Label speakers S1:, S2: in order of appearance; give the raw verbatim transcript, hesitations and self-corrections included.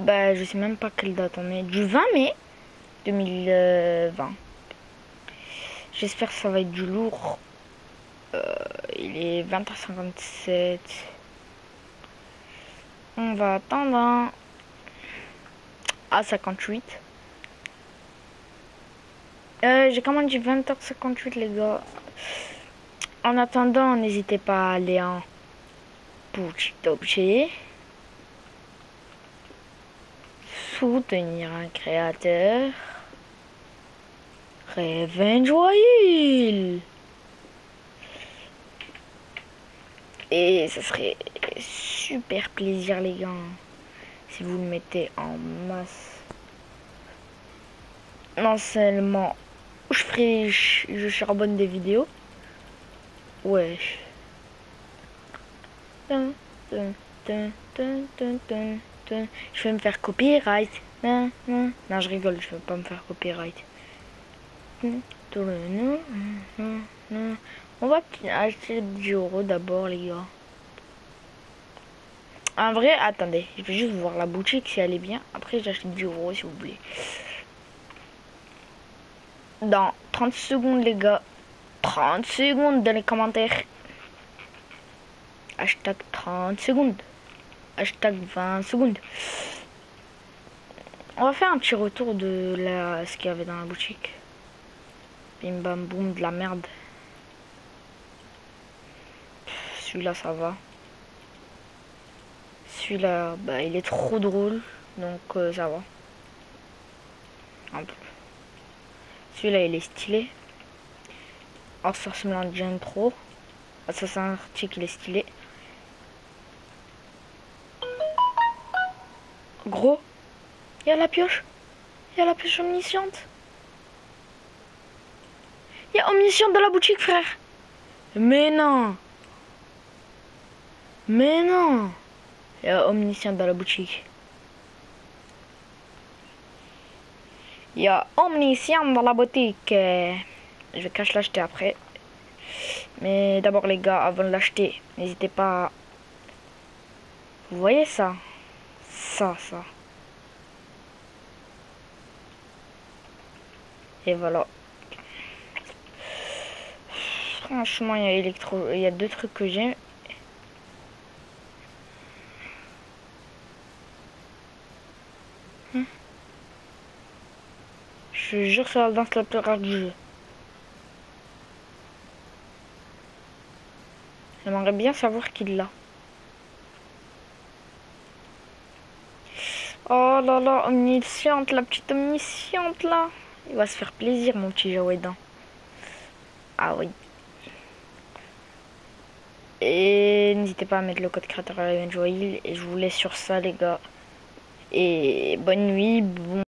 S1: Bah, je sais même pas quelle date on est. Du vingt mai deux mille vingt. J'espère que ça va être du lourd. Euh, il est vingt heures cinquante-sept. On va attendre. Hein. Ah, cinquante-huit. Euh, j'ai commandé vingt heures cinquante-huit, les gars. En attendant, n'hésitez pas à aller en boutique d'objets. Soutenir un créateur. Revenge Oil. Et ça serait super plaisir, les gars, si vous le mettez en masse. Non seulement je ferai, je, je charbonne des vidéos. Ouais. Dun, dun, dun, dun, dun, dun, dun. Je vais me faire copyright. Non, non, non, je rigole, je vais pas me faire copyright. On va acheter dix euros d'abord, les gars. En vrai, attendez, je vais juste voir la boutique si elle est bien. Après, j'achète dix euros si vous voulez. Dans trente secondes, les gars. trente secondes dans les commentaires. Hashtag trente secondes. Hashtag vingt secondes. On va faire un petit retour de la... ce qu'il y avait dans la boutique. Bim bam boum, de la merde. Celui-là, ça va. Celui-là, bah, il est trop drôle. Donc, euh, ça va. Un peu. Celui-là, il est stylé. Ensorcement de Gen Pro. Assassin Arctique, il est stylé. Gros, il y a la pioche. Il y a la pioche omnisciente. Il y a omnisciente dans la boutique, frère. Mais non. Mais non. Il y a omnisciente dans la boutique. Il y a omnisciente dans la boutique. Je vais cacher l'acheter après. Mais d'abord, les gars, avant de l'acheter, n'hésitez pas à... Vous voyez ça? Ça, ça. Et voilà. Franchement, il y a électro... il y a deux trucs que j'aime. Hum. Je jure que c'est la danse la plus rare du jeu. J'aimerais bien savoir qui l'a. Oh là là, omnisciente, la petite omnisciente là. Il va se faire plaisir, mon petit Jaouédan. Ah oui. Et n'hésitez pas à mettre le code créateur à Revenge Oil. Et je vous laisse sur ça, les gars. Et bonne nuit. Bon